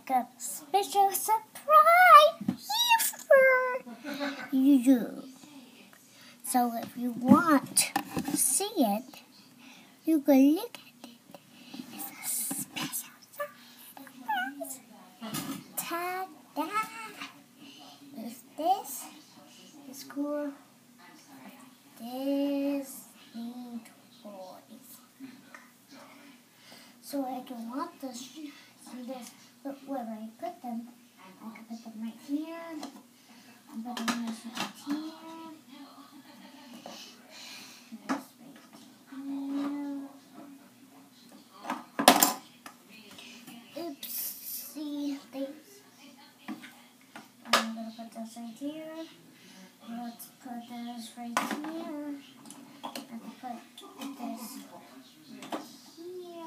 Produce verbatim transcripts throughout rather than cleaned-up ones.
got a special surprise here for you. So if you want to see it, you can look at it. It's a special surprise. Ta-da! Is this is cool? This neat toys. So I can want to see this, but where I put them, I can put them right here. I'm putting this right here. This right here. Oopsie things. I'm gonna put this right here. Let's put this right here. And put this here.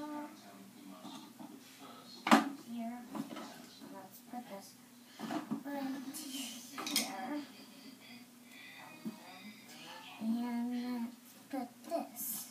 Here. Let's put this right here. And let's put this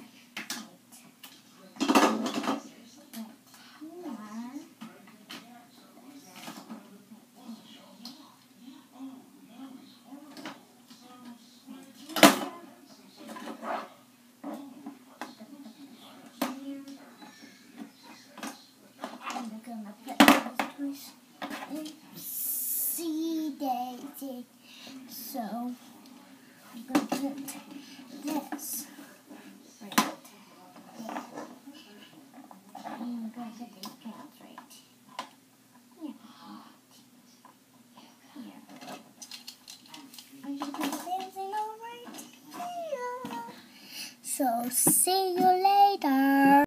gonna put these toys in C Daisy. So I'm gonna put this right there. And I'm gonna put these cans right here. Here. I'm gonna put everything over right here. So see you later.